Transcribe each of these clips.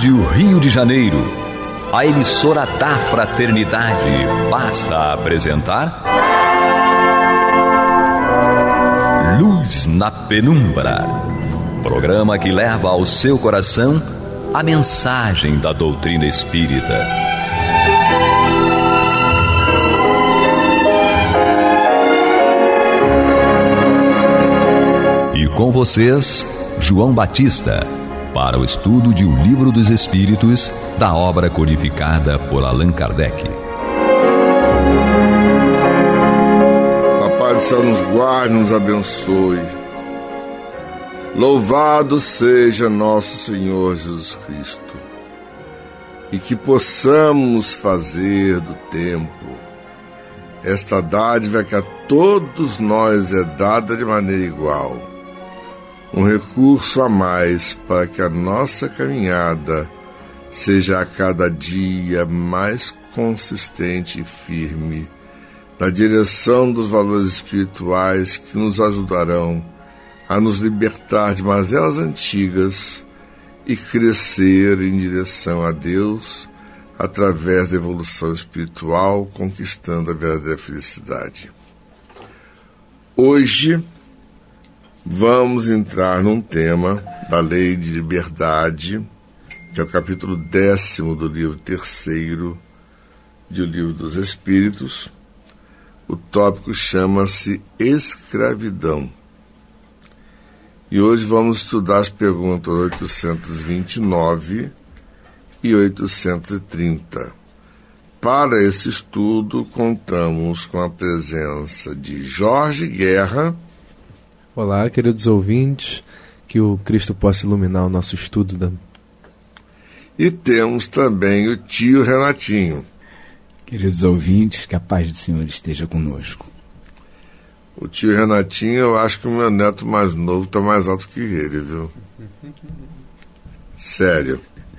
Rádio Rio de Janeiro, a emissora da Fraternidade, passa a apresentar Luz na Penumbra, programa que leva ao seu coração a mensagem da doutrina espírita. E com vocês, João Batista, para o estudo de O Livro dos Espíritos, da obra codificada por Allan Kardec. Papai do céu nos guarde, nos abençoe. Louvado seja nosso Senhor Jesus Cristo. E que possamos fazer do tempo esta dádiva que a todos nós é dada de maneira igual, um recurso a mais para que a nossa caminhada seja a cada dia mais consistente e firme na direção dos valores espirituais que nos ajudarão a nos libertar de mazelas antigas e crescer em direção a Deus através da evolução espiritual, conquistando a verdadeira felicidade. Hoje vamos entrar num tema da Lei de Liberdade, que é o capítulo 10º do livro 3º do Livro dos Espíritos. O tópico chama-se Escravidão. E hoje vamos estudar as perguntas 829 e 830. Para esse estudo, contamos com a presença de Jorge Guerra. Olá, queridos ouvintes, que o Cristo possa iluminar o nosso estudo. E temos também o tio Renatinho. Queridos ouvintes, que a paz do Senhor esteja conosco. O tio Renatinho, eu acho que o meu neto mais novo está mais alto que ele, viu? Sério.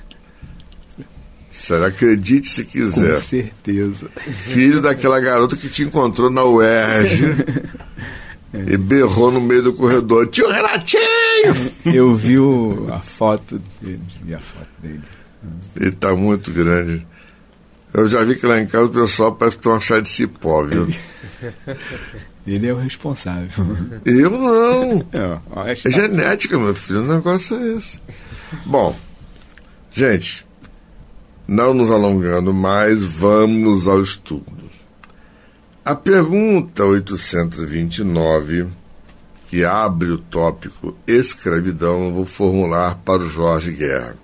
Sério, acredite se quiser. Com certeza. Filho daquela garota que te encontrou na UERJ e berrou no meio do corredor: tio Renatinho! Eu vi a foto dele. Ele tá muito grande. Eu já vi que lá em casa o pessoal parece que tem uma chá de cipó, viu? Ele é o responsável. Eu não. É genética, meu filho. O negócio é esse. Bom, gente, não nos alongando mais, vamos ao estudo. A pergunta 829, que abre o tópico escravidão, eu vou formular para o Jorge Guerra.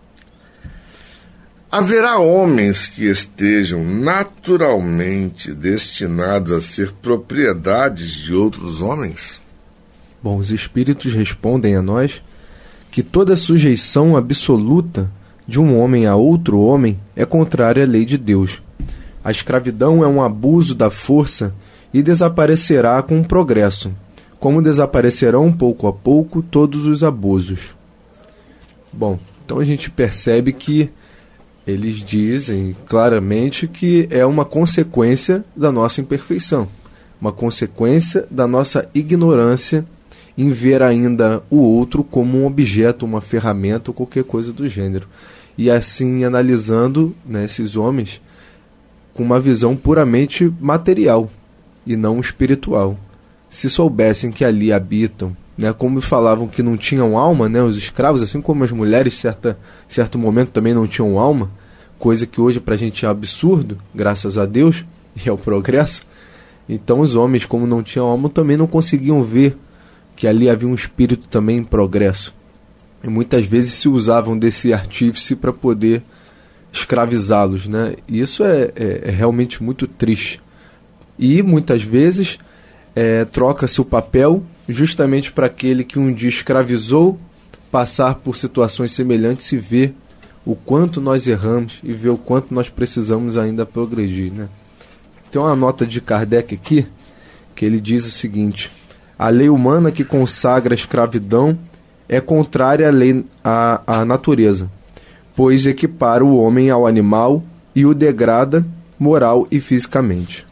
Haverá homens que estejam naturalmente destinados a ser propriedades de outros homens? Bom, os espíritos respondem a nós que toda sujeição absoluta de um homem a outro homem é contrária à lei de Deus. A escravidão é um abuso da força e desaparecerá com o progresso, como desaparecerão pouco a pouco todos os abusos. Bom, então a gente percebe que eles dizem claramente que é uma consequência da nossa imperfeição, uma consequência da nossa ignorância em ver ainda o outro como um objeto, uma ferramenta ou qualquer coisa do gênero. E assim analisando, né, esses homens com uma visão puramente material e não espiritual. Se soubessem que ali habitam, né, como falavam que não tinham alma, né, os escravos, assim como as mulheres, certo momento também não tinham alma, coisa que hoje para a gente é absurdo, graças a Deus e ao progresso. Então os homens, como não tinham alma, também não conseguiam ver que ali havia um espírito também em progresso. E muitas vezes se usavam desse artífice para poder escravizá-los, né? E isso é realmente muito triste. E muitas vezes troca-se o papel justamente para aquele que um dia escravizou passar por situações semelhantes e ver o quanto nós erramos e ver o quanto nós precisamos ainda progredir, né? Tem uma nota de Kardec aqui que ele diz o seguinte: a lei humana que consagra a escravidão é contrária à lei à natureza, pois equipara o homem ao animal e o degrada moral e fisicamente.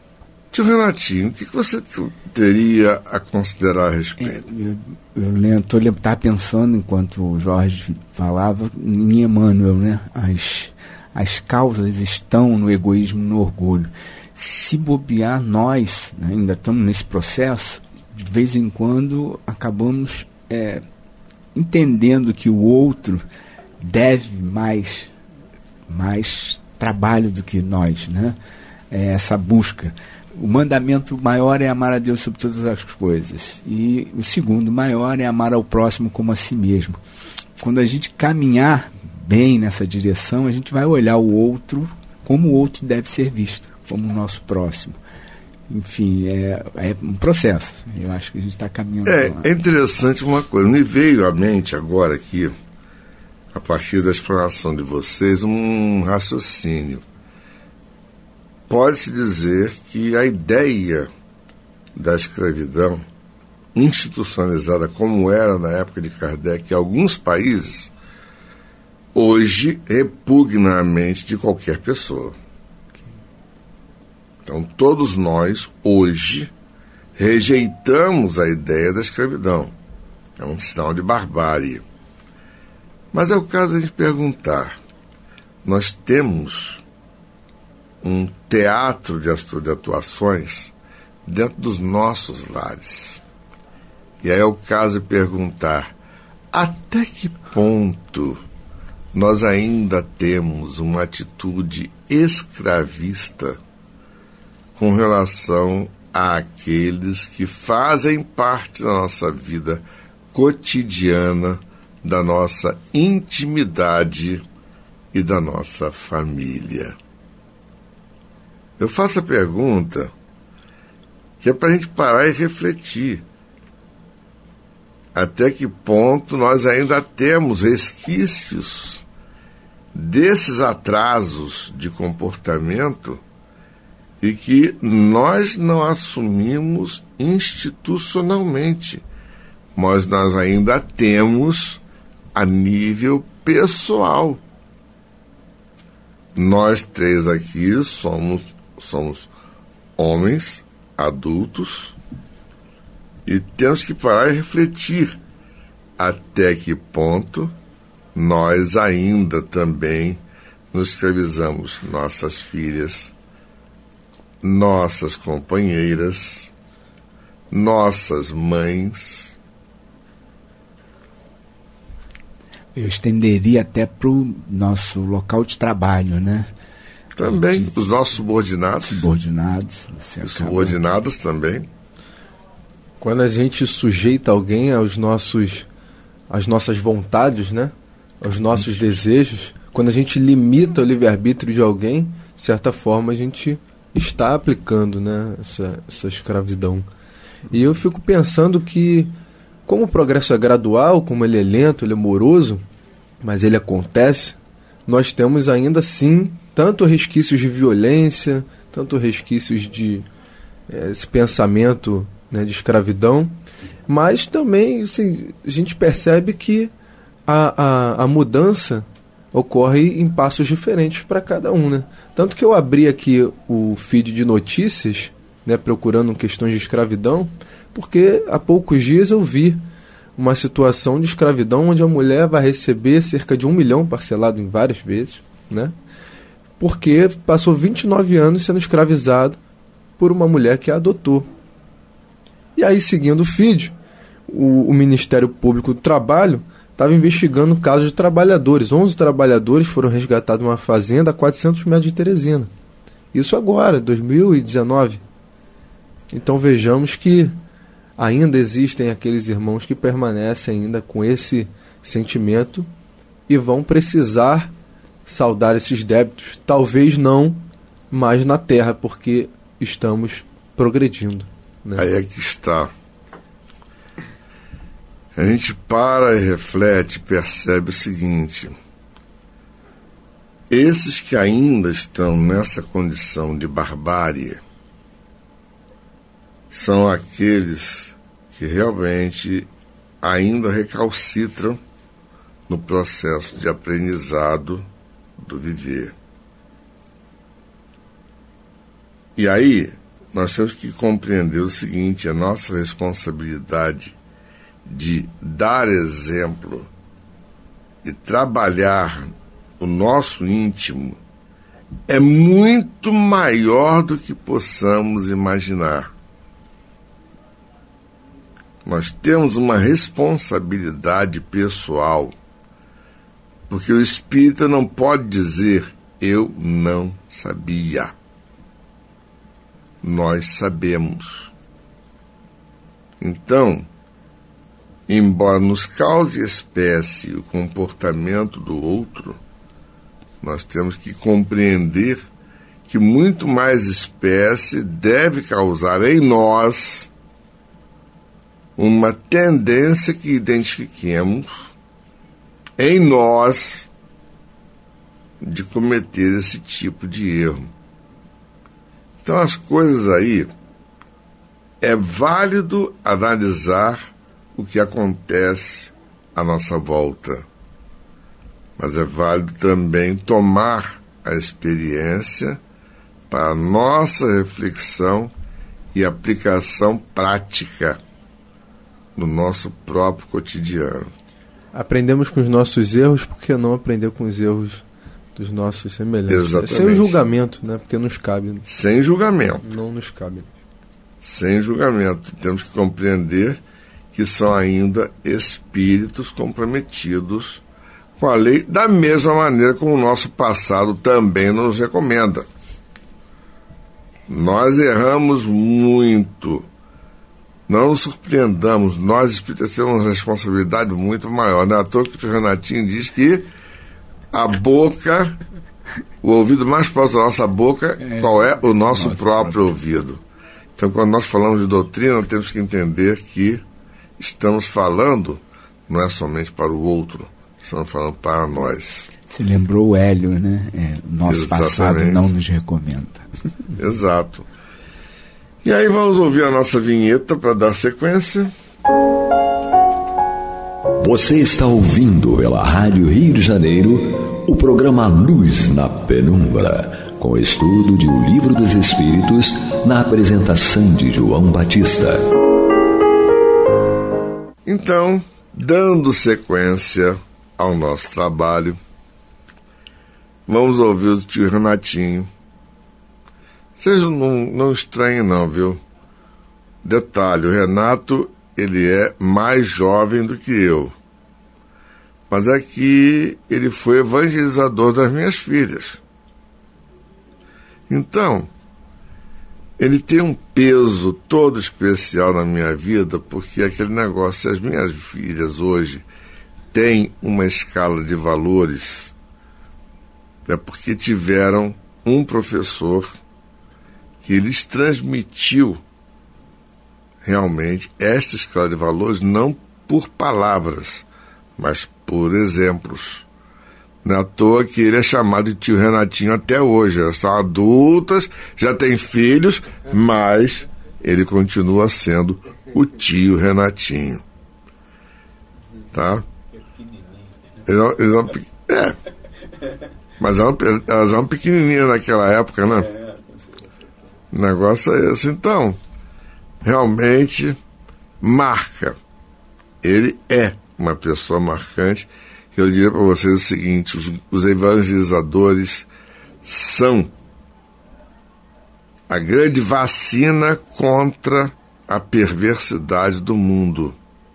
Tio Renatinho, o que você teria a considerar a respeito? Eu estava pensando, enquanto o Jorge falava, em Emmanuel, né? As causas estão no egoísmo e no orgulho. Se bobear, nós, né, ainda estamos nesse processo, de vez em quando acabamos entendendo que o outro deve mais trabalho do que nós, né? Essa busca. O mandamento maior é amar a Deus sobre todas as coisas. E o segundo maior é amar ao próximo como a si mesmo. Quando a gente caminhar bem nessa direção, a gente vai olhar o outro como o outro deve ser visto, como o nosso próximo. Enfim, é um processo. Eu acho que a gente está caminhando. É interessante uma coisa. Me veio à mente agora aqui, a partir da explanação de vocês, um raciocínio. Pode-se dizer que a ideia da escravidão, institucionalizada como era na época de Kardec, em alguns países, hoje repugna a mente de qualquer pessoa. Então, todos nós, hoje, rejeitamos a ideia da escravidão. É um sinal de barbárie. Mas é o caso de a gente perguntar, nós temos um teatro de atuações dentro dos nossos lares. E aí é o caso de perguntar, até que ponto nós ainda temos uma atitude escravista com relação àqueles que fazem parte da nossa vida cotidiana, da nossa intimidade e da nossa família. Eu faço a pergunta que é para a gente parar e refletir. Até que ponto nós ainda temos resquícios desses atrasos de comportamento e que nós não assumimos institucionalmente, mas nós ainda temos a nível pessoal. Nós três aqui somos homens adultos e temos que parar e refletir até que ponto nós ainda também nos escravizamos nossas filhas, nossas companheiras, nossas mães. Eu estenderia até para o nosso local de trabalho, né? Também, os nossos subordinados. Subordinadas também. Quando a gente sujeita alguém às nossas vontades, né? Aos nossos desejos, quando a gente limita o livre-arbítrio de alguém, de certa forma a gente está aplicando, né, essa escravidão. E eu fico pensando que, como o progresso é gradual, como ele é lento, ele é moroso, mas ele acontece, nós temos ainda assim tanto resquícios de violência, tanto resquícios de esse pensamento, né, de escravidão, mas também assim, a gente percebe que a mudança ocorre em passos diferentes para cada um, né? Tanto que eu abri aqui o feed de notícias, né, procurando questões de escravidão, porque há poucos dias eu vi uma situação de escravidão onde a mulher vai receber cerca de 1 milhão, parcelado em várias vezes, né? Porque passou 29 anos sendo escravizado por uma mulher que a adotou. E aí, seguindo o feed, o Ministério Público do Trabalho estava investigando o caso de trabalhadores. 11 trabalhadores foram resgatados numa fazenda a 400 metros de Teresina. Isso agora, 2019. Então vejamos que ainda existem aqueles irmãos que permanecem ainda com esse sentimento e vão precisar saldar esses débitos. Talvez não mais na terra, porque estamos progredindo, né? Aí é que está. A gente para e reflete e percebe o seguinte: esses que ainda estão nessa condição de barbárie são aqueles que realmente ainda recalcitram no processo de aprendizado do viver. E aí nós temos que compreender o seguinte: a nossa responsabilidade de dar exemplo e trabalhar o nosso íntimo é muito maior do que possamos imaginar. Nós temos uma responsabilidade pessoal, porque o espírita não pode dizer eu não sabia. Nós sabemos. Então, embora nos cause espécie o comportamento do outro, nós temos que compreender que muito mais espécie deve causar em nós uma tendência que identifiquemos em nós de cometer esse tipo de erro. Então, as coisas aí, é válido analisar o que acontece à nossa volta, mas é válido também tomar a experiência para a nossa reflexão e aplicação prática no nosso próprio cotidiano. Aprendemos com os nossos erros, por que não aprender com os erros dos nossos semelhantes? Exatamente. Sem julgamento, né? Porque nos cabe. Sem julgamento. Não nos cabe. Sem julgamento. Temos que compreender que são ainda espíritos comprometidos com a lei, da mesma maneira como o nosso passado também nos recomenda. Nós erramos muito. Não nos surpreendamos, nós espíritas temos uma responsabilidade muito maior. Não é à toa que o Renatinho diz que a boca, o ouvido mais próximo da nossa boca, qual é? O nosso próprio ouvido. Então, quando nós falamos de doutrina, temos que entender que estamos falando, não é somente para o outro, estamos falando para nós. Você lembrou o Hélio, né? Nosso passado não nos recomenda. Exato. E aí vamos ouvir a nossa vinheta para dar sequência. Você está ouvindo pela Rádio Rio de Janeiro o programa Luz na Penumbra, com estudo de O Livro dos Espíritos, na apresentação de João Batista. Então, dando sequência ao nosso trabalho, vamos ouvir o tio Renatinho. Vocês não estranhem não, viu? Detalhe, o Renato, ele é mais jovem do que eu. Mas é que ele foi evangelizador das minhas filhas. Então, ele tem um peso todo especial na minha vida, porque aquele negócio, se as minhas filhas hoje têm uma escala de valores, é porque tiveram um professor que lhes transmitiu realmente esta escala de valores, não por palavras, mas por exemplos. Não é à toa que ele é chamado de tio Renatinho até hoje. Elas são adultas, já têm filhos, mas ele continua sendo o tio Renatinho. Tá? Mas elas eram pequenininhas naquela época, né? O negócio é esse. Então, realmente marca. Ele é uma pessoa marcante. Eu diria para vocês o seguinte: os evangelizadores são a grande vacina contra a perversidade do mundo.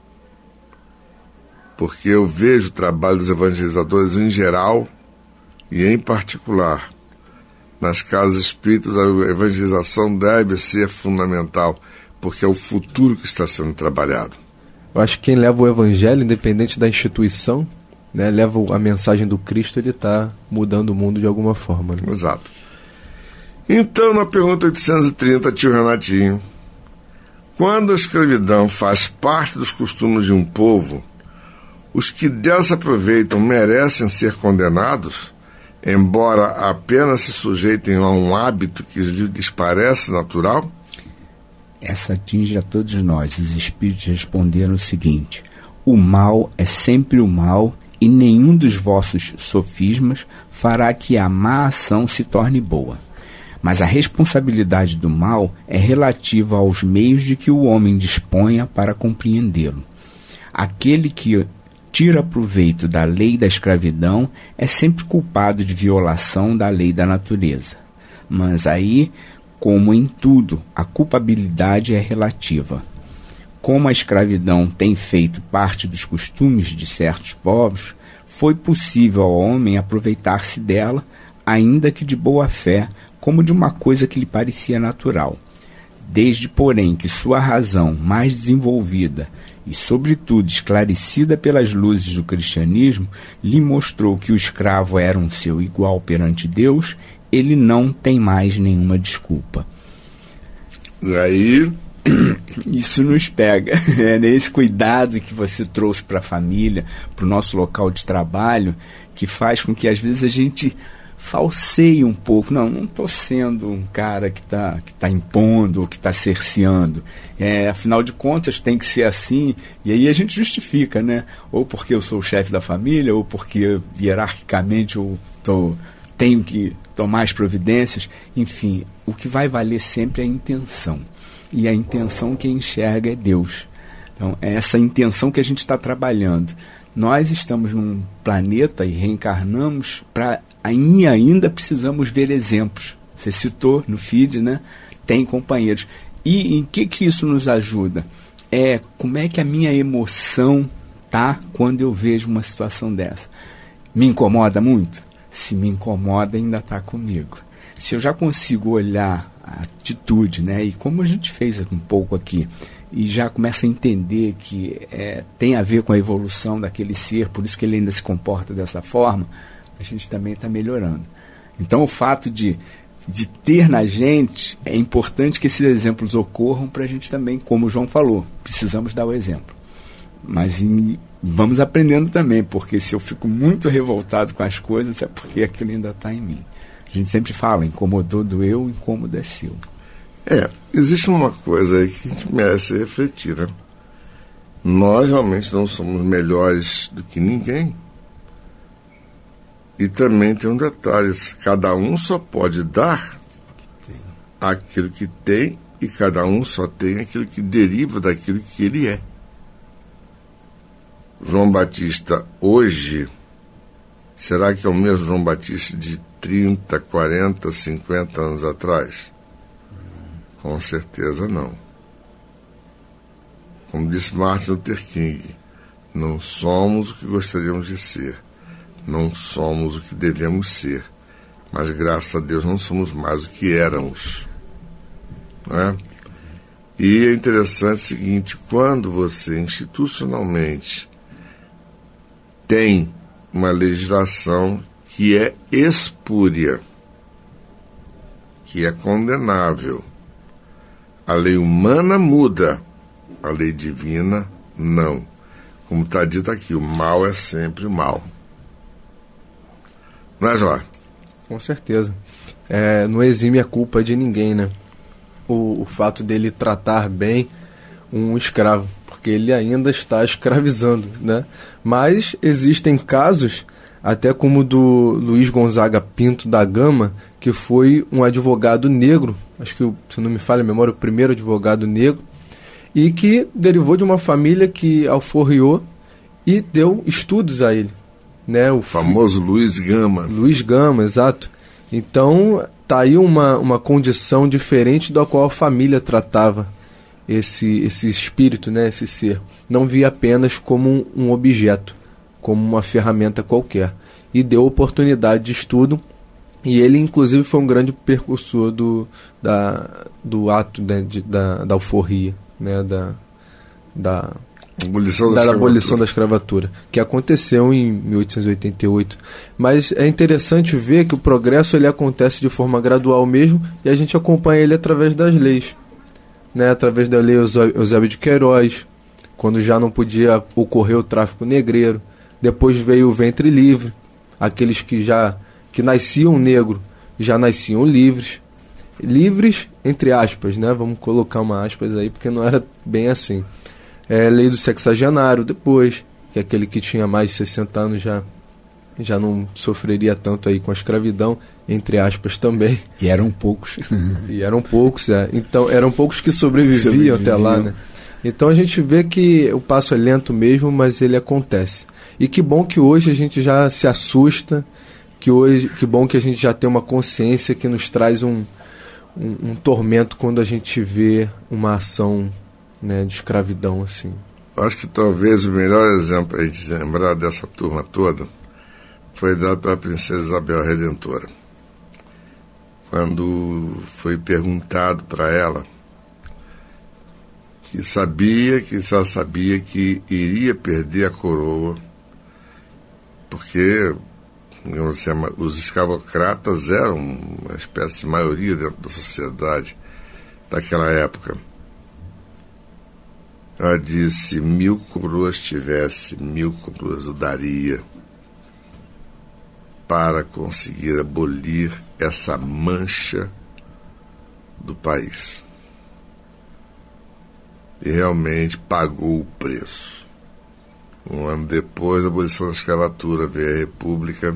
Porque eu vejo o trabalho dos evangelizadores em geral e em particular nas casas espíritas. A evangelização deve ser fundamental, porque é o futuro que está sendo trabalhado. Eu acho que quem leva o evangelho, independente da instituição, né, leva a mensagem do Cristo, ele está mudando o mundo de alguma forma. Né? Exato. Então, na pergunta 830, tio Renatinho, quando a escravidão faz parte dos costumes de um povo, os que dela se aproveitam merecem ser condenados, embora apenas se sujeitem a um hábito que lhes parece natural? Essa atinge a todos nós. Os espíritos responderam o seguinte: o mal é sempre o mal, e nenhum dos vossos sofismas fará que a má ação se torne boa. Mas a responsabilidade do mal é relativa aos meios de que o homem disponha para compreendê-lo. Aquele que tira proveito da lei da escravidão é sempre culpado de violação da lei da natureza. Mas aí, como em tudo, a culpabilidade é relativa. Como a escravidão tem feito parte dos costumes de certos povos, foi possível ao homem aproveitar-se dela, ainda que de boa fé, como de uma coisa que lhe parecia natural. Desde, porém, que sua razão mais desenvolvida e, sobretudo, esclarecida pelas luzes do cristianismo, lhe mostrou que o escravo era um seu igual perante Deus, ele não tem mais nenhuma desculpa. E aí, isso nos pega, esse cuidado que você trouxe para a família, para o nosso local de trabalho, que faz com que às vezes a gente falseie um pouco. Não estou sendo um cara que tá impondo ou que está cerceando. Afinal de contas tem que ser assim, e aí a gente justifica, né? Ou porque eu sou o chefe da família, ou porque hierarquicamente eu tenho que tomar as providências. Enfim, o que vai valer sempre é a intenção. E a intenção que enxerga é Deus. Então, é essa intenção que a gente está trabalhando. Nós estamos num planeta e reencarnamos e ainda precisamos ver exemplos. Você citou no feed, né? Tem companheiros. E em que isso nos ajuda? Como é que a minha emoção tá quando eu vejo uma situação dessa? Me incomoda muito? Se me incomoda, ainda está comigo. Se eu já consigo olhar a atitude, né, e como a gente fez um pouco aqui, e já começa a entender que tem a ver com a evolução daquele ser, por isso que ele ainda se comporta dessa forma, a gente também está melhorando. Então o fato de ter na gente, é importante que esses exemplos ocorram para a gente também, como o João falou, precisamos dar o exemplo. Mas vamos aprendendo também, porque se eu fico muito revoltado com as coisas, é porque aquilo ainda está em mim. A gente sempre fala, incomodou, doeu, incômodo é seu. Existe uma coisa aí que a gente merece refletir, né? Nós realmente não somos melhores do que ninguém. E também tem um detalhe, cada um só pode dar aquilo que tem, e cada um só tem aquilo que deriva daquilo que ele é. João Batista hoje, será que é o mesmo João Batista de 30, 40, 50 anos atrás? Com certeza não. Como disse Martin Luther King, não somos o que gostaríamos de ser, não somos o que devemos ser, mas graças a Deus não somos mais o que éramos. Não é? E é interessante o seguinte, quando você institucionalmente tem uma legislação que é espúria, que é condenável, a lei humana muda, a lei divina não. Como está dito aqui, o mal é sempre o mal. Não é, Jó? Com certeza. Não exime a culpa de ninguém, né? O fato dele tratar bem um escravo, porque ele ainda está escravizando, né? Mas existem casos, até como o do Luiz Gonzaga Pinto da Gama, que foi um advogado negro, acho que, se não me falha a memória, o primeiro advogado negro, e que derivou de uma família que alforriou e deu estudos a ele, né? O famoso Luiz Gama. Luiz Gama, exato. Então, tá aí uma condição diferente da qual a família tratava esse espírito, né? Esse ser. Não via apenas como um objeto, como uma ferramenta qualquer. E deu oportunidade de estudo. E ele, inclusive, foi um grande precursor do ato, né, da alforria, né, da abolição da escravatura, que aconteceu em 1888. Mas é interessante ver que o progresso ele acontece de forma gradual mesmo, e a gente acompanha ele através das leis, né, através da lei Eusébio de Queiroz, quando já não podia ocorrer o tráfico negreiro. Depois veio o ventre livre, aqueles que nasciam negro já nasciam livres, entre aspas, né? Vamos colocar uma aspas aí, porque não era bem assim. Lei do sexagenário depois, que é aquele que tinha mais de 60 anos já já não sofreria tanto aí com a escravidão, entre aspas também. E eram poucos. Então, eram poucos que sobreviviam até lá, né? Então a gente vê que o passo é lento mesmo, mas ele acontece. E que bom que hoje a gente já se assusta, que bom que a gente já tem uma consciência que nos traz um tormento quando a gente vê uma ação, né, de escravidão assim. Eu acho que talvez o melhor exemplo para a gente lembrar dessa turma toda foi dado pela princesa Isabel Redentora. Quando foi perguntado para ela que ela sabia que iria perder a coroa, porque os escravocratas eram uma espécie de maioria dentro da sociedade daquela época. Ela disse: 1000 coroas tivesse, 1000 coroas eu daria para conseguir abolir essa mancha do país. E realmente pagou o preço. Um ano depois da abolição da escravatura veio a República,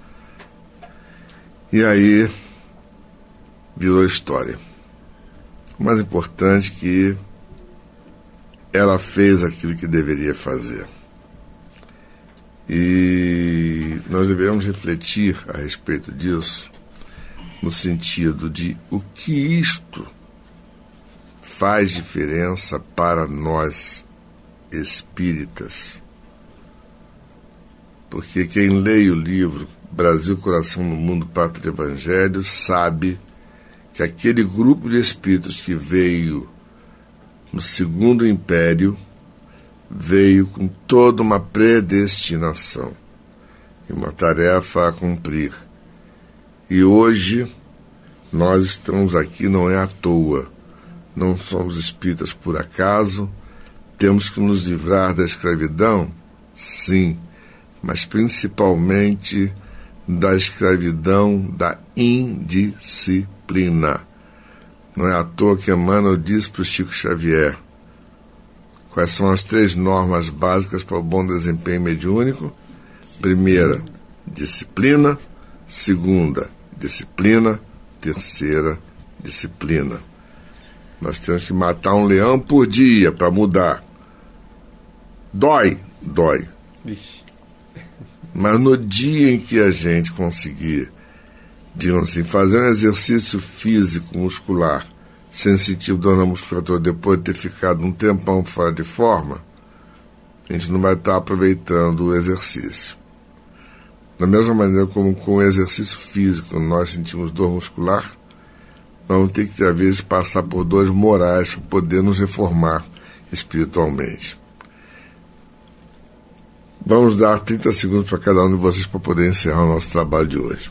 e aí virou história. O mais importante é que ela fez aquilo que deveria fazer. E nós devemos refletir a respeito disso, no sentido de o que isto faz diferença para nós espíritas. Porque quem lê o livro Brasil, Coração no Mundo, Pátria e Evangelho sabe que aquele grupo de espíritos que veio no Segundo Império veio com toda uma predestinação e uma tarefa a cumprir. E hoje nós estamos aqui não é à toa, não somos espíritas por acaso, temos que nos livrar da escravidão, sim, mas principalmente da escravidão da indisciplina. Não é à toa que Emmanuel disse para o Chico Xavier quais são as 3 normas básicas para o bom desempenho mediúnico. Primeira, disciplina. Segunda, disciplina. Terceira, disciplina. Nós temos que matar um leão por dia para mudar. Dói. Vixe. Mas no dia em que a gente conseguir, digamos assim, fazer um exercício físico, muscular, sem sentir dor na musculatura depois de ter ficado um tempão fora de forma, a gente não vai estar aproveitando o exercício. Da mesma maneira como com o exercício físico nós sentimos dor muscular, nós vamos ter que, às vezes, passar por dores morais para poder nos reformar espiritualmente. Vamos dar 30 segundos para cada um de vocês para poder encerrar o nosso trabalho de hoje.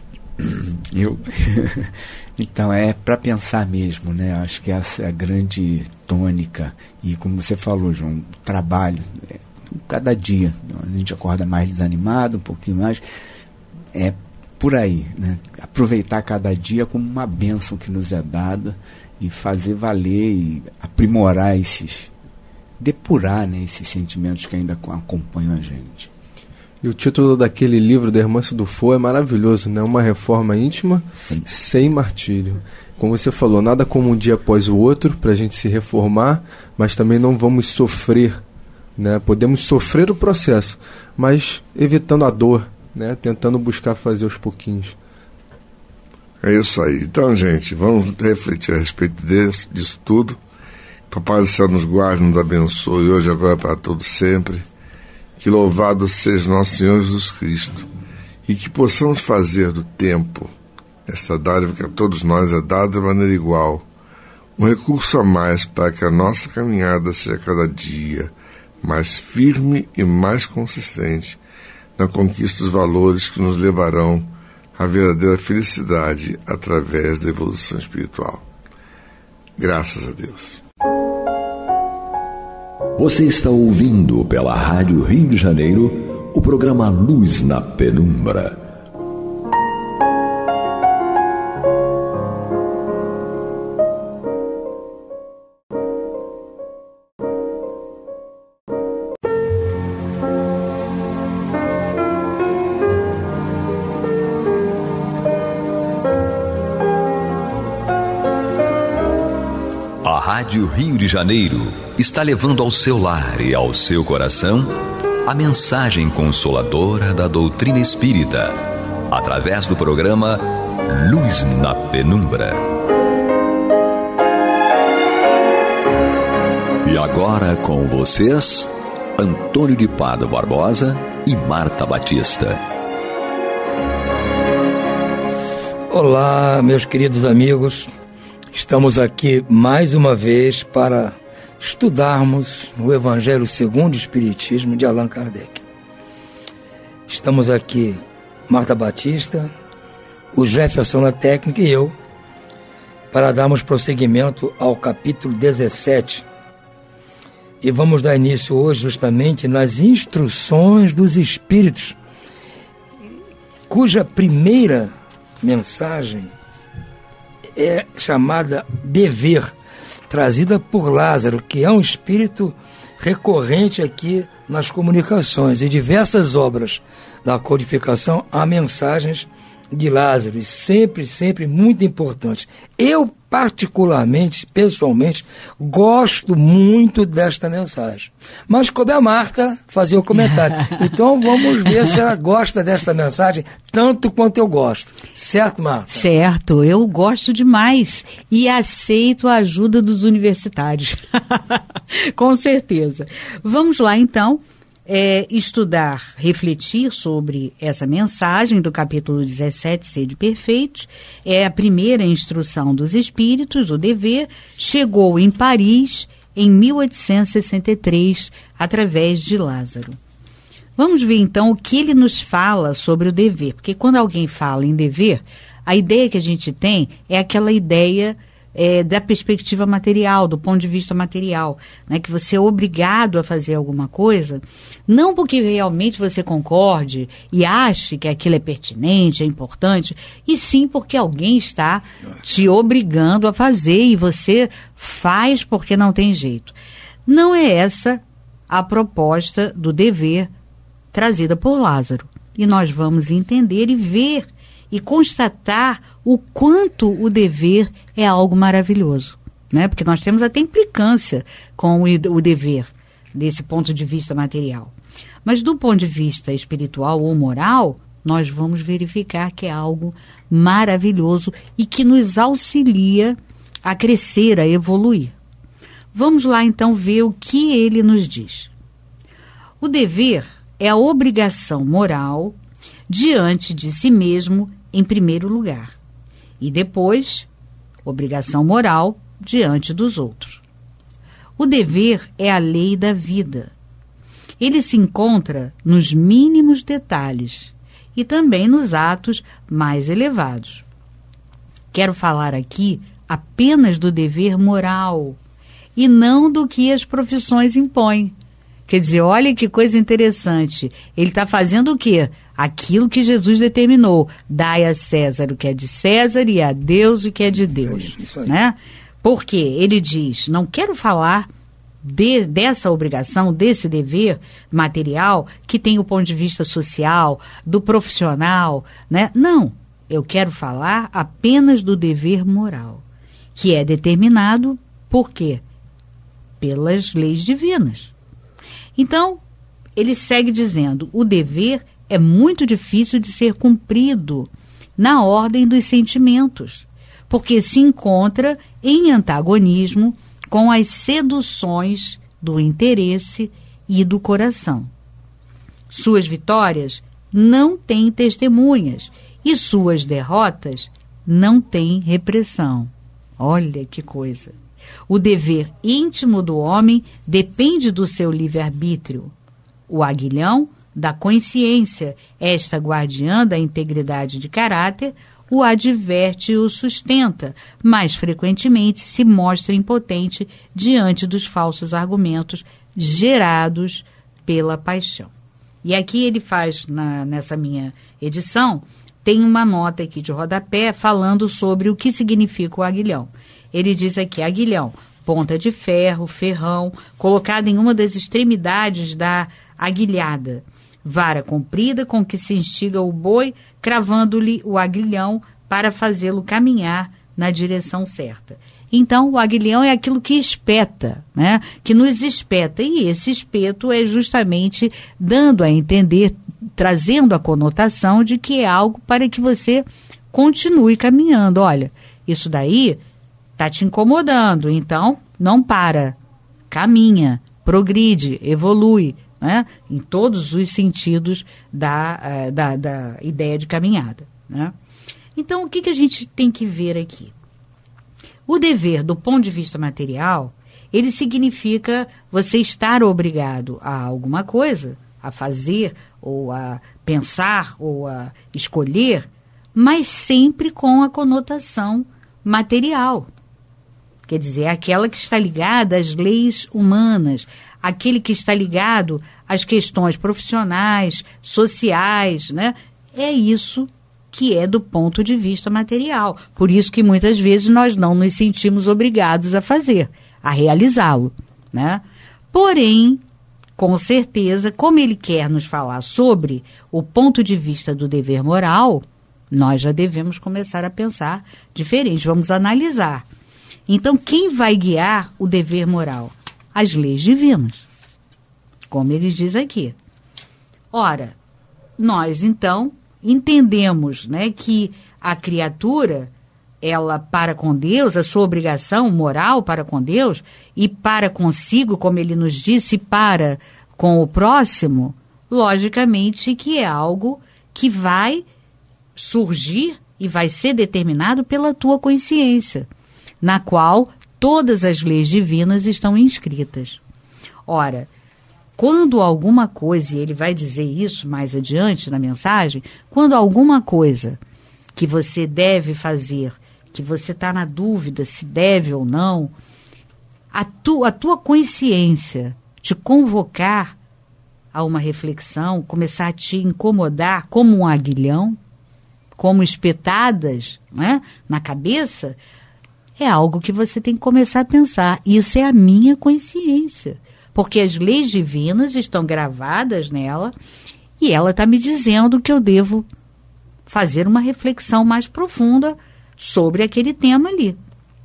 Então, é para pensar mesmo, né? Acho que essa é a grande tônica. E como você falou, João, trabalho, cada dia. A gente acorda mais desanimado, um pouquinho mais. É por aí, né? Aproveitar cada dia como uma bênção que nos é dada e fazer valer e aprimorar depurar, né, esses sentimentos que ainda acompanham a gente. E o título daquele livro, da Hermância do Fogo, é maravilhoso, né? Uma reforma íntima sem martírio. Como você falou, nada como um dia após o outro para a gente se reformar, mas também não vamos sofrer, né? Podemos sofrer o processo, mas evitando a dor, né? Tentando buscar fazer aos pouquinhos. É isso aí. Então, gente, vamos refletir a respeito disso tudo. Papai do Céu nos guarde, nos abençoe hoje, agora, para todos sempre. Que louvado seja nosso Senhor Jesus Cristo, e que possamos fazer do tempo, esta dádiva que a todos nós é dada de maneira igual, um recurso a mais para que a nossa caminhada seja cada dia mais firme e mais consistente na conquista dos valores que nos levarão à verdadeira felicidade através da evolução espiritual. Graças a Deus. Você está ouvindo pela Rádio Rio de Janeiro o programa Luz na Penumbra. Rádio Rio de Janeiro está levando ao seu lar e ao seu coração a mensagem consoladora da doutrina espírita, através do programa Luz na Penumbra. E agora com vocês, Antônio de Pádua Barbosa e Marta Batista. Olá, meus queridos amigos. Estamos aqui mais uma vez para estudarmos o Evangelho segundo o Espiritismo de Allan Kardec. Estamos aqui, Marta Batista, o Jefferson na técnica e eu, para darmos prosseguimento ao capítulo 17. E vamos dar início hoje justamente nas instruções dos Espíritos, cuja primeira mensagem é chamada dever, trazida por Lázaro, que é um espírito recorrente aqui nas comunicações. Em diversas obras da codificação há mensagens de Lázaro, e sempre muito importante. Eu, particularmente, pessoalmente, gosto muito desta mensagem. Mas coube a Marta fazer o comentário. Então vamos ver se ela gosta desta mensagem tanto quanto eu gosto. Certo, Marta? Certo, eu gosto demais e aceito a ajuda dos universitários. Com certeza. Vamos lá, então. Estudar, refletir sobre essa mensagem do capítulo 17, Sede Perfeitos. É a primeira instrução dos Espíritos, o dever. Chegou em Paris em 1863, através de Lázaro. Vamos ver então o que ele nos fala sobre o dever, porque quando alguém fala em dever, a ideia que a gente tem é aquela ideia da perspectiva material, do ponto de vista material, né, que você é obrigado a fazer alguma coisa, não porque realmente você concorde e ache que aquilo é pertinente, é importante, e sim porque alguém está te obrigando a fazer e você faz porque não tem jeito. Não é essa a proposta do dever trazida por Lázaro. E nós vamos entender e ver e constatar o quanto o dever é algo maravilhoso, né? Porque nós temos até implicância com o dever, desse ponto de vista material. Mas do ponto de vista espiritual ou moral, nós vamos verificar que é algo maravilhoso e que nos auxilia a crescer, a evoluir. Vamos lá então ver o que ele nos diz. O dever é a obrigação moral diante de si mesmo em primeiro lugar, e depois, obrigação moral diante dos outros. O dever é a lei da vida. Ele se encontra nos mínimos detalhes e também nos atos mais elevados. Quero falar aqui apenas do dever moral e não do que as profissões impõem. Quer dizer, olha que coisa interessante. Ele está fazendo o quê? Aquilo que Jesus determinou. Dai a César o que é de César e a Deus o que é de Deus. Isso aí. Né? Porque ele diz, não quero falar dessa obrigação, desse dever material que tem o ponto de vista social, do profissional, né? Não, eu quero falar apenas do dever moral, que é determinado por quê? Pelas leis divinas. Então, ele segue dizendo, o dever é muito difícil de ser cumprido na ordem dos sentimentos, porque se encontra em antagonismo com as seduções do interesse e do coração. Suas vitórias não têm testemunhas e suas derrotas não têm repressão. Olha que coisa! O dever íntimo do homem depende do seu livre-arbítrio. O aguilhão da consciência, esta guardiã da integridade de caráter, o adverte e o sustenta, mas frequentemente se mostra impotente diante dos falsos argumentos gerados pela paixão. E aqui ele faz, nessa minha edição, tem uma nota aqui de rodapé falando sobre o que significa o aguilhão. Ele diz aqui, aguilhão, ponta de ferro, ferrão, colocada em uma das extremidades da aguilhada. Vara comprida com que se instiga o boi, cravando-lhe o aguilhão para fazê-lo caminhar na direção certa. Então, o aguilhão é aquilo que espeta, né? Que nos espeta. E esse espeto é justamente dando a entender, trazendo a conotação de que é algo para que você continue caminhando. Olha, isso daí está te incomodando, então não para, caminha, progride, evolui, né? Em todos os sentidos da ideia de caminhada, né? Então, o que a gente tem que ver aqui? O dever, do ponto de vista material, ele significa você estar obrigado a alguma coisa, a fazer, ou a pensar, ou a escolher, mas sempre com a conotação material. Quer dizer, aquela que está ligada às leis humanas, aquele que está ligado às questões profissionais, sociais, né? É isso que é do ponto de vista material. Por isso que muitas vezes nós não nos sentimos obrigados a fazer, a realizá-lo, né? Porém, com certeza, como ele quer nos falar sobre o ponto de vista do dever moral, nós já devemos começar a pensar diferente, vamos analisar. Então, quem vai guiar o dever moral? As leis divinas, como ele diz aqui. Ora, nós, então, entendemos, né, que a criatura, ela para com Deus, a sua obrigação moral para com Deus, e para consigo, como ele nos disse, para com o próximo, logicamente que é algo que vai surgir e vai ser determinado pela tua consciência, na qual todas as leis divinas estão inscritas. Ora, quando alguma coisa, e ele vai dizer isso mais adiante na mensagem, quando alguma coisa que você deve fazer, que você está na dúvida se deve ou não, a tua consciência te convocar a uma reflexão, começar a te incomodar como um aguilhão, como espetadas, né, na cabeça, é algo que você tem que começar a pensar. Isso é a minha consciência, porque as leis divinas estão gravadas nela e ela está me dizendo que eu devo fazer uma reflexão mais profunda sobre aquele tema ali.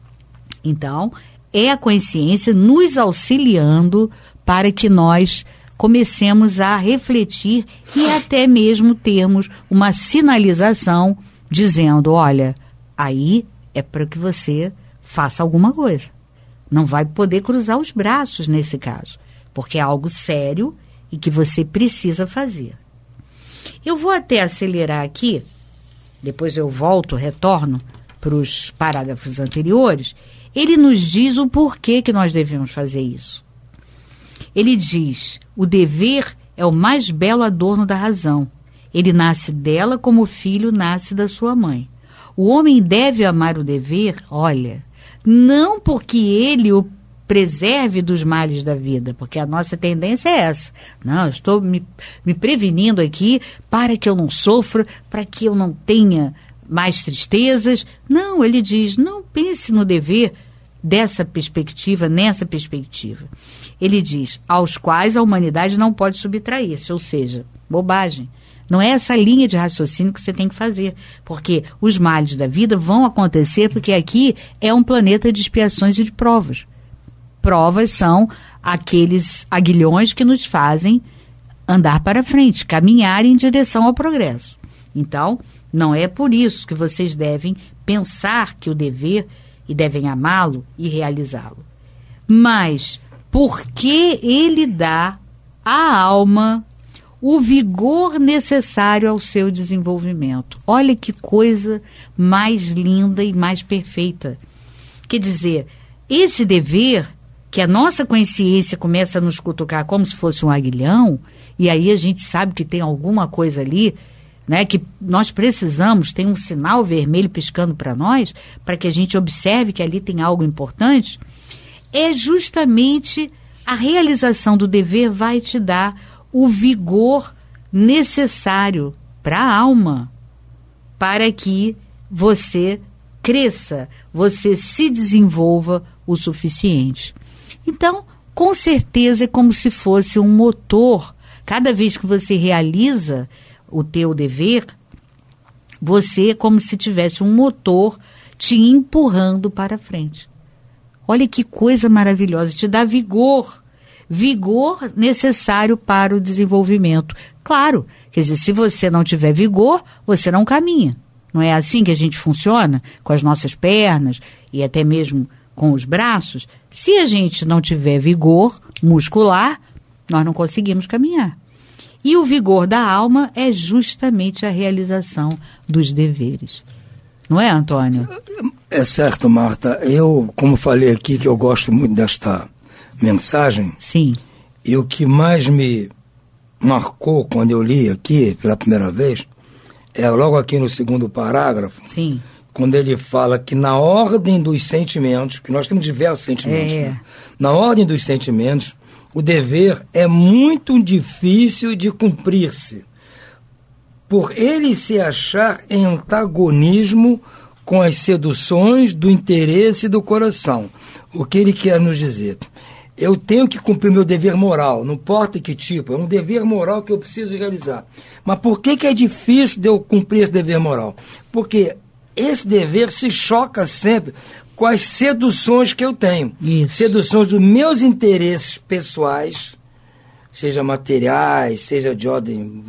Então, é a consciência nos auxiliando para que nós comecemos a refletir e até mesmo termos uma sinalização dizendo, olha, aí é para que você faça alguma coisa. Não vai poder cruzar os braços nesse caso, porque é algo sério e que você precisa fazer. Eu vou até acelerar aqui, depois eu volto, retorno para os parágrafos anteriores. Ele nos diz o porquê que nós devemos fazer isso. Ele diz, o dever é o mais belo adorno da razão. Ele nasce dela como o filho nasce da sua mãe. O homem deve amar o dever, olha, não porque ele o preserve dos males da vida, porque a nossa tendência é essa. Não, eu estou me prevenindo aqui para que eu não sofra, para que eu não tenha mais tristezas. Não, ele diz, não pense no dever dessa perspectiva, nessa perspectiva. Ele diz, aos quais a humanidade não pode subtrair-se, ou seja, bobagem. Não é essa linha de raciocínio que você tem que fazer, porque os males da vida vão acontecer porque aqui é um planeta de expiações e de provas. Provas são aqueles aguilhões que nos fazem andar para frente, caminhar em direção ao progresso. Então, não é por isso que vocês devem pensar que o dever e devem amá-lo e realizá-lo. Mas porque ele dá à alma o vigor necessário ao seu desenvolvimento. Olha que coisa mais linda e mais perfeita. Quer dizer, esse dever que a nossa consciência começa a nos cutucar como se fosse um aguilhão, e aí a gente sabe que tem alguma coisa ali, né, que nós precisamos, tem um sinal vermelho piscando para nós, para que a gente observe que ali tem algo importante, é justamente a realização do dever vai te dar o vigor necessário para a alma, para que você cresça, você se desenvolva o suficiente. Então, com certeza é como se fosse um motor. Cada vez que você realiza o teu dever, você é como se tivesse um motor te empurrando para frente. Olha que coisa maravilhosa, te dá vigor necessário para o desenvolvimento. Claro, quer dizer, se você não tiver vigor, você não caminha. Não é assim que a gente funciona com as nossas pernas e até mesmo com os braços? Se a gente não tiver vigor muscular, nós não conseguimos caminhar. E o vigor da alma é justamente a realização dos deveres. Não é, Antônio? É certo, Marta. Eu, como falei aqui, que eu gosto muito desta mensagem. Sim. E o que mais me marcou quando eu li aqui pela primeira vez é logo aqui no segundo parágrafo. Sim. Quando ele fala que na ordem dos sentimentos, que nós temos diversos sentimentos, né? Na ordem dos sentimentos, o dever é muito difícil de cumprir-se, por ele se achar em antagonismo com as seduções do interesse e do coração. O que ele quer nos dizer? Eu tenho que cumprir meu dever moral, não importa que tipo, é um dever moral que eu preciso realizar. Mas por que é difícil de eu cumprir esse dever moral? Porque esse dever se choca sempre com as seduções que eu tenho. Isso. Seduções dos meus interesses pessoais, seja materiais, seja de ordem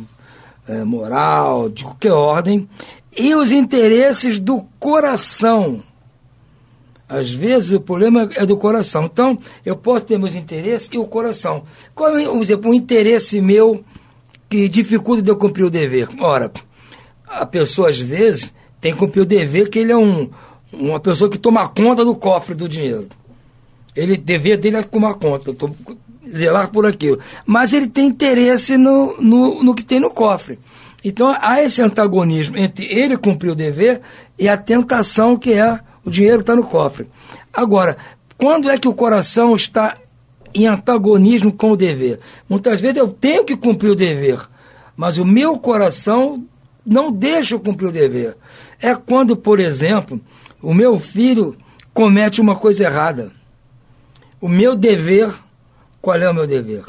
moral, de qualquer ordem, e os interesses do coração. Às vezes o problema é do coração. Então, eu posso ter meus interesses e o coração. Qual é, por exemplo, um interesse meu que dificulta de eu cumprir o dever? Ora, a pessoa às vezes tem que cumprir o dever que ele é uma pessoa que toma conta do cofre do dinheiro. O dever dele é tomar conta, zelar por aquilo. Mas ele tem interesse no que tem no cofre. Então, há esse antagonismo entre ele cumprir o dever e a tentação que é o dinheiro que está no cofre. Agora, quando é que o coração está em antagonismo com o dever? Muitas vezes eu tenho que cumprir o dever, mas o meu coração não deixa eu cumprir o dever. É quando, por exemplo, o meu filho comete uma coisa errada. O meu dever, qual é o meu dever?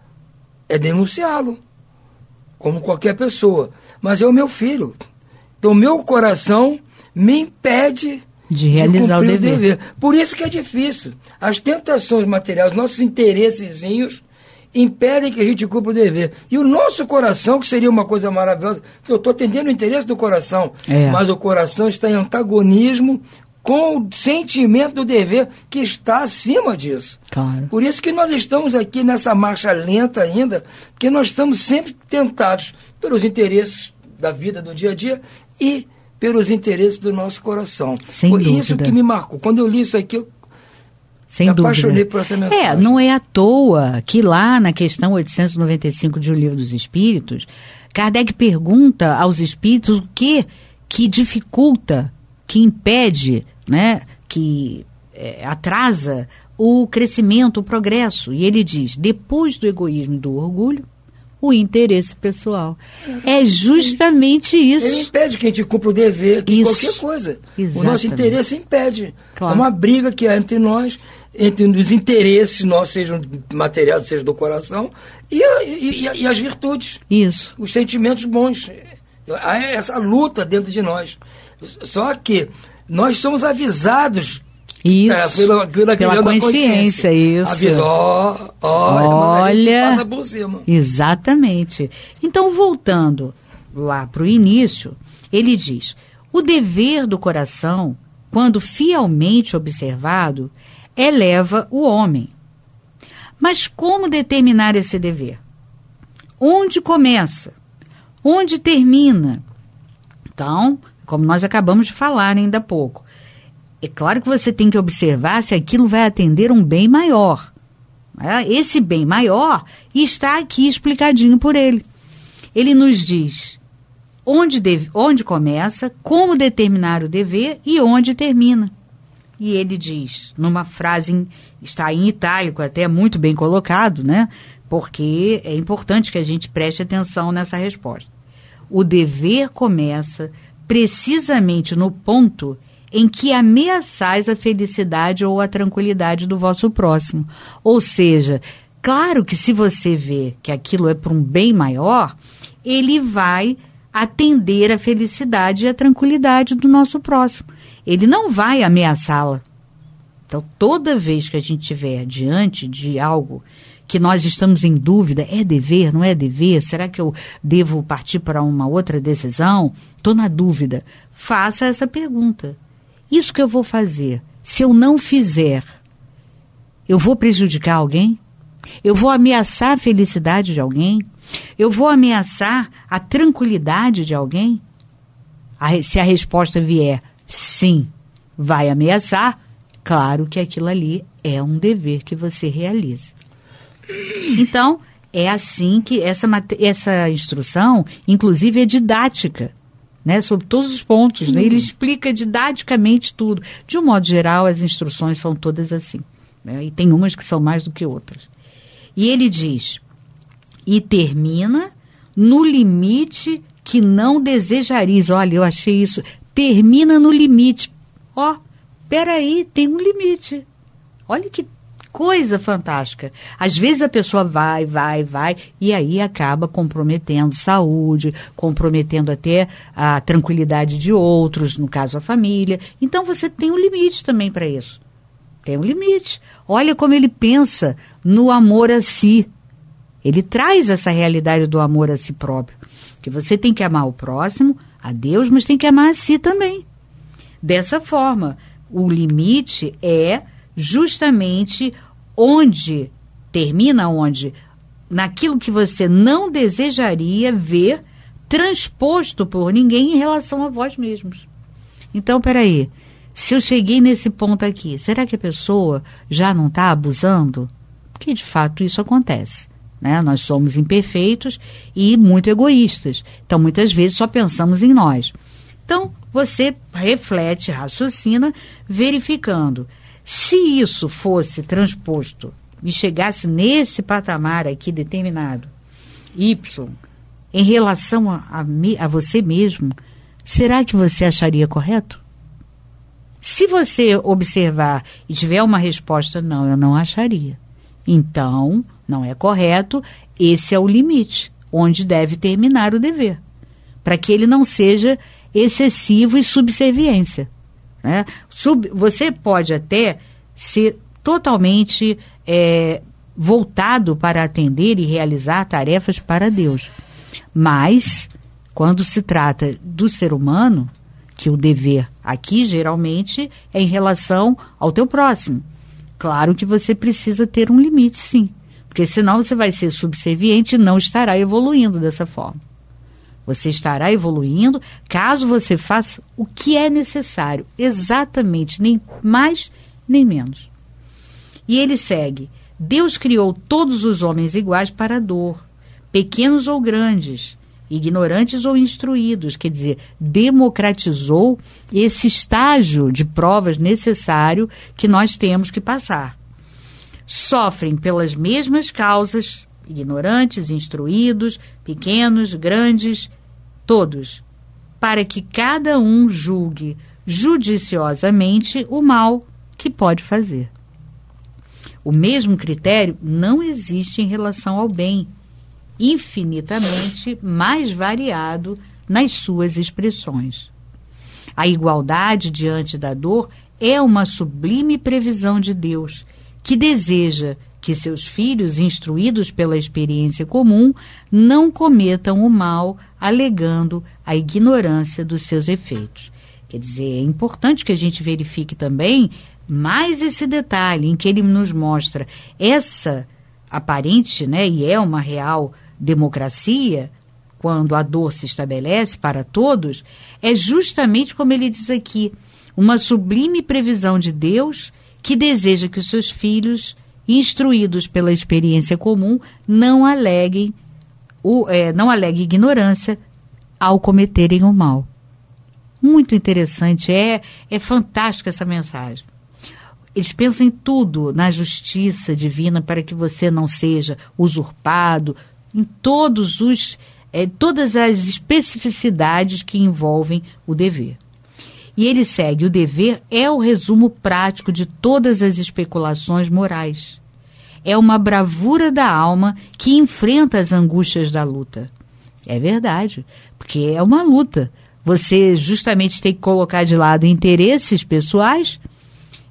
É denunciá-lo, como qualquer pessoa. Mas é o meu filho. Então, o meu coração me impede de realizar o dever. Por isso que é difícil. As tentações materiais, nossos interessezinhos, impedem que a gente cumpra o dever. E o nosso coração, que seria uma coisa maravilhosa, eu estou atendendo o interesse do coração, mas o coração está em antagonismo com o sentimento do dever que está acima disso. Claro. Por isso que nós estamos aqui nessa marcha lenta ainda, porque nós estamos sempre tentados pelos interesses da vida, do dia a dia, e pelos interesses do nosso coração. Sem Foi dúvida. isso que me marcou. Quando eu li isso aqui, eu Sem me dúvida. apaixonei por essa mensagem. Não é à toa que lá na questão 895 de O Livro dos Espíritos, Kardec pergunta aos espíritos o que dificulta, que impede, né, que atrasa o crescimento, o progresso. E ele diz, depois do egoísmo e do orgulho, o interesse pessoal. É justamente isso. Ele impede que a gente cumpra o dever, que Isso. qualquer coisa. Exatamente. O nosso interesse impede. Claro. É uma briga que há entre nós, entre os interesses nossos, sejam materiais, sejam do coração, e as virtudes. Isso. Os sentimentos bons. Há essa luta dentro de nós. Só que nós somos avisados Isso. Pela consciência, isso. Avisa, olha, a gente passa por cima. Exatamente. Então, voltando lá para o início, ele diz, o dever do coração, quando fielmente observado, eleva o homem. Mas como determinar esse dever? Onde começa? Onde termina? Então, como nós acabamos de falar ainda há pouco, é claro que você tem que observar se aquilo vai atender um bem maior. Esse bem maior está aqui explicadinho por ele. Ele nos diz onde começa, como determinar o dever e onde termina. E ele diz, numa frase, está em itálico, até muito bem colocado, né? Porque é importante que a gente preste atenção nessa resposta. O dever começa precisamente no ponto em que ameaçais a felicidade ou a tranquilidade do vosso próximo. Ou seja, claro que se você vê que aquilo é para um bem maior, ele vai atender a felicidade e a tranquilidade do nosso próximo. Ele não vai ameaçá-la. Então, toda vez que a gente estiver diante de algo que nós estamos em dúvida, é dever, não é dever? Será que eu devo partir para uma outra decisão? Estou na dúvida. Faça essa pergunta. Isso que eu vou fazer, se eu não fizer, eu vou prejudicar alguém? Eu vou ameaçar a felicidade de alguém? Eu vou ameaçar a tranquilidade de alguém? Se a resposta vier sim, vai ameaçar, claro que aquilo ali é um dever que você realiza. Então, é assim que essa instrução, inclusive, é didática, né, sobre todos os pontos. Né? Ele explica didaticamente tudo. De um modo geral, as instruções são todas assim. Né? E tem umas que são mais do que outras. E ele diz, e termina no limite que não desejarias. Olha, eu achei isso. Termina no limite. Peraí, tem um limite. Olha que coisa fantástica. Às vezes a pessoa vai, e aí acaba comprometendo saúde, comprometendo até a tranquilidade de outros, no caso a família. Então você tem um limite também para isso. Tem um limite. Olha como ele pensa no amor a si. Ele traz essa realidade do amor a si próprio. Que você tem que amar o próximo, a Deus, mas tem que amar a si também. Dessa forma, o limite é justamente onde termina naquilo que você não desejaria ver transposto por ninguém em relação a vós mesmos. Então, peraí, se eu cheguei nesse ponto aqui, será que a pessoa já não está abusando? Porque, de fato, isso acontece. Né? Nós somos imperfeitos e muito egoístas. Então, muitas vezes, só pensamos em nós. Então, você reflete, raciocina, verificando. Se isso fosse transposto e chegasse nesse patamar aqui determinado, Y, em relação a você mesmo, será que você acharia correto? Se você observar e tiver uma resposta, não, eu não acharia. Então, não é correto, esse é o limite, onde deve terminar o dever, para que ele não seja excessivo e subserviência. Né? Você pode até ser totalmente voltado para atender e realizar tarefas para Deus. Mas, quando se trata do ser humano, que o dever aqui geralmente é em relação ao teu próximo. Claro que você precisa ter um limite, sim. Porque senão você vai ser subserviente e não estará evoluindo dessa forma. Você estará evoluindo caso você faça o que é necessário, exatamente, nem mais nem menos. E ele segue, Deus criou todos os homens iguais para a dor, pequenos ou grandes, ignorantes ou instruídos, quer dizer, democratizou esse estágio de provas necessário que nós temos que passar. Sofrem pelas mesmas causas, ignorantes, instruídos, pequenos, grandes, todos, para que cada um julgue judiciosamente o mal que pode fazer. O mesmo critério não existe em relação ao bem, infinitamente mais variado nas suas expressões. A igualdade diante da dor é uma sublime previsão de Deus, que deseja que seus filhos, instruídos pela experiência comum, não cometam o mal, alegando a ignorância dos seus efeitos. Quer dizer, é importante que a gente verifique também mais esse detalhe em que ele nos mostra essa aparente, né, e é uma real democracia, quando a dor se estabelece para todos, é justamente como ele diz aqui, uma sublime previsão de Deus que deseja que os seus filhos, instruídos pela experiência comum, não aleguem ignorância ao cometerem o mal. Muito interessante, é fantástica essa mensagem. Eles pensam em tudo, na justiça divina, para que você não seja usurpado, em todas as especificidades que envolvem o dever. E ele segue, o dever é o resumo prático de todas as especulações morais. É uma bravura da alma que enfrenta as angústias da luta. É verdade, porque é uma luta. Você justamente tem que colocar de lado interesses pessoais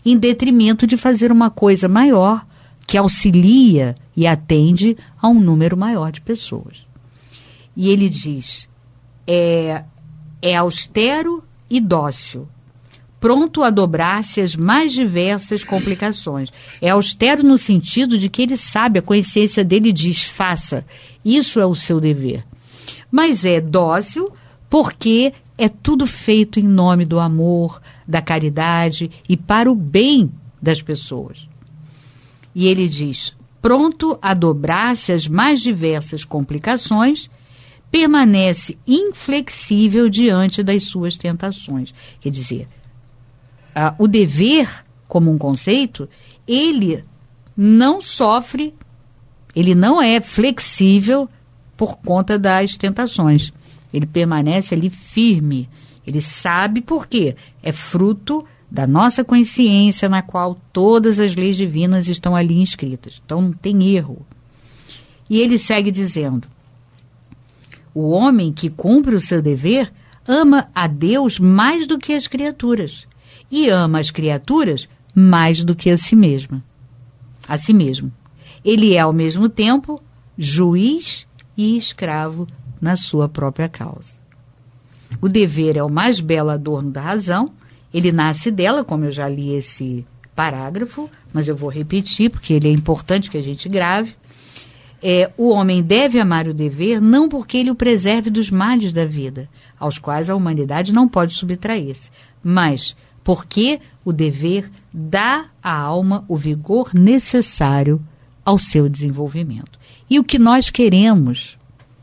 em detrimento de fazer uma coisa maior, que auxilia e atende a um número maior de pessoas. E ele diz, é austero e dócil, pronto a dobrar-se às mais diversas complicações. É austero no sentido de que ele sabe, a consciência dele diz, faça, isso é o seu dever. Mas é dócil porque é tudo feito em nome do amor, da caridade e para o bem das pessoas. E ele diz, pronto a dobrar-se às mais diversas complicações, permanece inflexível diante das suas tentações. Quer dizer, o dever, como um conceito, ele não sofre, ele não é flexível por conta das tentações. Ele permanece ali firme. Ele sabe por quê. É fruto da nossa consciência na qual todas as leis divinas estão ali inscritas. Então não tem erro. E ele segue dizendo, o homem que cumpre o seu dever ama a Deus mais do que as criaturas e ama as criaturas mais do que a si mesmo. Ele é, ao mesmo tempo, juiz e escravo na sua própria causa. O dever é o mais belo adorno da razão, ele nasce dela, como eu já li esse parágrafo, mas eu vou repetir porque ele é importante que a gente grave. O homem deve amar o dever não porque ele o preserve dos males da vida, aos quais a humanidade não pode subtrair-se, mas porque o dever dá à alma o vigor necessário ao seu desenvolvimento. E o que nós queremos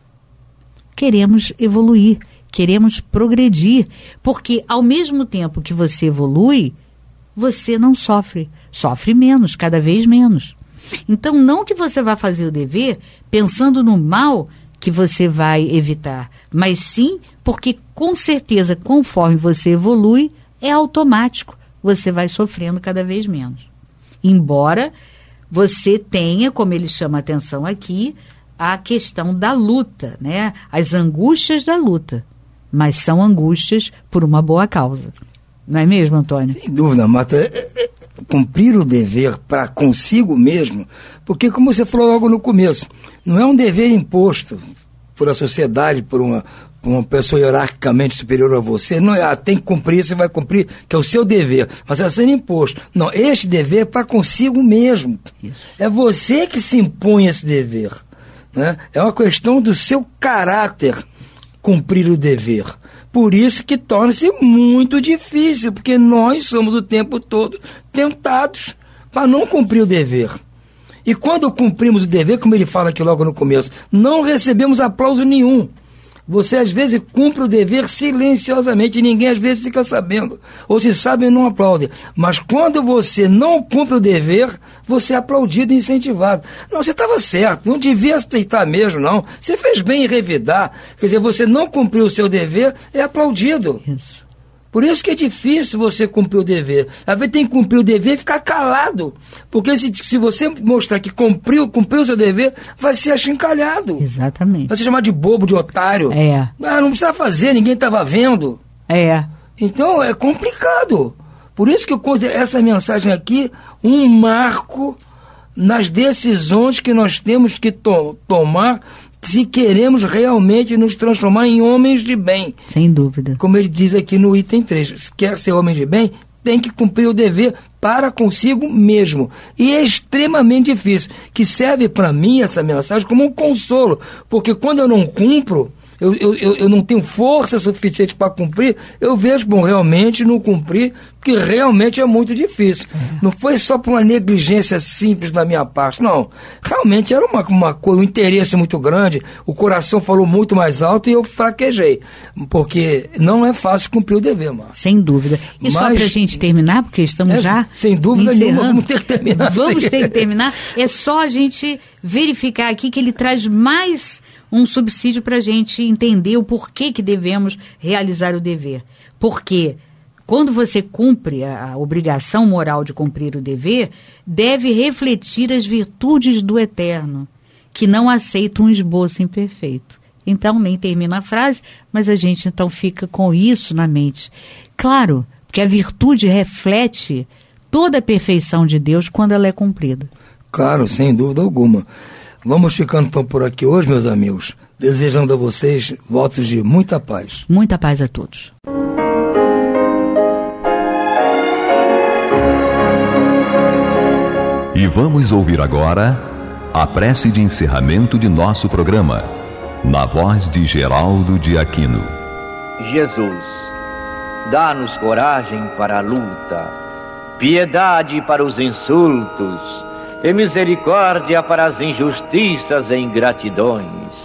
evoluir, queremos progredir, porque ao mesmo tempo que você evolui, você não sofre menos, cada vez menos. Então, não que você vá fazer o dever pensando no mal que você vai evitar, mas sim porque, com certeza, conforme você evolui, é automático, você vai sofrendo cada vez menos. Embora você tenha, como ele chama a atenção aqui, a questão da luta, né? As angústias da luta, mas são angústias por uma boa causa. Não é mesmo, Antônio? Sem dúvida, Marta. Cumprir o dever para consigo mesmo, porque, como você falou logo no começo, não é um dever imposto por a sociedade, por uma pessoa hierarquicamente superior a você, não é, tem que cumprir, você vai cumprir, que é o seu dever, mas está sendo imposto. Não, este dever é para consigo mesmo. Isso. É você que se impõe esse dever, né? É uma questão do seu caráter cumprir o dever. Por isso que torna-se muito difícil, porque nós somos o tempo todo tentados para não cumprir o dever. E quando cumprimos o dever, como ele fala aqui logo no começo, não recebemos aplauso nenhum. Você às vezes cumpre o dever silenciosamente e ninguém às vezes fica sabendo. Ou se sabe e não aplaude. Mas quando você não cumpre o dever, você é aplaudido e incentivado. Não, você estava certo, não devia aceitar mesmo, não. Você fez bem em revidar. Quer dizer, você não cumpriu o seu dever, é aplaudido. Isso. Por isso que é difícil você cumprir o dever. Às vezes tem que cumprir o dever e ficar calado. Porque se você mostrar que cumpriu o seu dever, vai ser achincalhado. Exatamente. Vai ser chamado de bobo, de otário. Não precisa fazer, ninguém estava vendo. Então é complicado. Por isso que eu considero essa mensagem aqui um marco nas decisões que nós temos que tomar se queremos realmente nos transformar em homens de bem. Sem dúvida. Como ele diz aqui no item 3, se quer ser homem de bem, tem que cumprir o dever para consigo mesmo. E é extremamente difícil, que serve para mim essa mensagem como um consolo, porque quando eu não cumpro, eu não tenho força suficiente para cumprir, eu vejo, bom, realmente não cumprir, porque realmente é muito difícil. Não foi só por uma negligência simples da minha parte, não. Realmente era uma coisa, um interesse muito grande, o coração falou muito mais alto e eu fraquejei, porque não é fácil cumprir o dever, mano. Sem dúvida. E só para a gente terminar, porque estamos já sem dúvida nenhuma, vamos ter que terminar. Vamos ter que terminar. É só a gente verificar aqui que ele traz mais um subsídio para a gente entender o porquê que devemos realizar o dever. Porque quando você cumpre a obrigação moral de cumprir o dever, deve refletir as virtudes do eterno, que não aceita um esboço imperfeito. Então, nem termina a frase, mas a gente então fica com isso na mente. Claro, porque a virtude reflete toda a perfeição de Deus quando ela é cumprida. Claro, sem dúvida alguma. Vamos ficando então por aqui hoje, meus amigos, desejando a vocês votos de muita paz. Muita paz a todos. E vamos ouvir agora a prece de encerramento de nosso programa, na voz de Geraldo de Aquino. Jesus, dá-nos coragem para a luta, piedade para os insultos e misericórdia para as injustiças e ingratidões.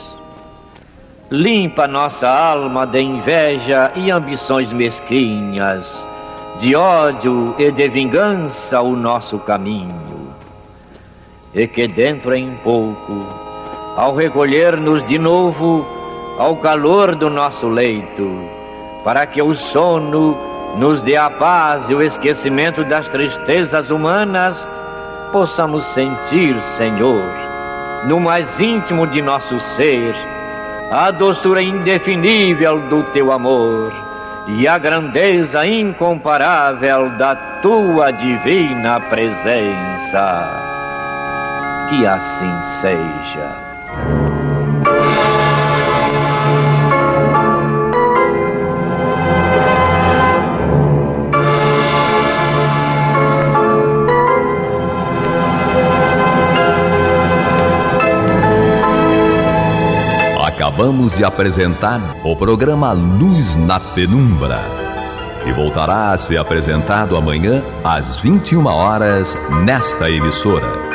Limpa nossa alma de inveja e ambições mesquinhas, de ódio e de vingança o nosso caminho. E que dentro em pouco, ao recolher-nos de novo ao calor do nosso leito, para que o sono nos dê a paz e o esquecimento das tristezas humanas, possamos sentir, Senhor, no mais íntimo de nosso ser, a doçura indefinível do Teu amor e a grandeza incomparável da Tua divina presença. Que assim seja. Acabamos de apresentar o programa Luz na Penumbra, que voltará a ser apresentado amanhã às 21 horas nesta emissora.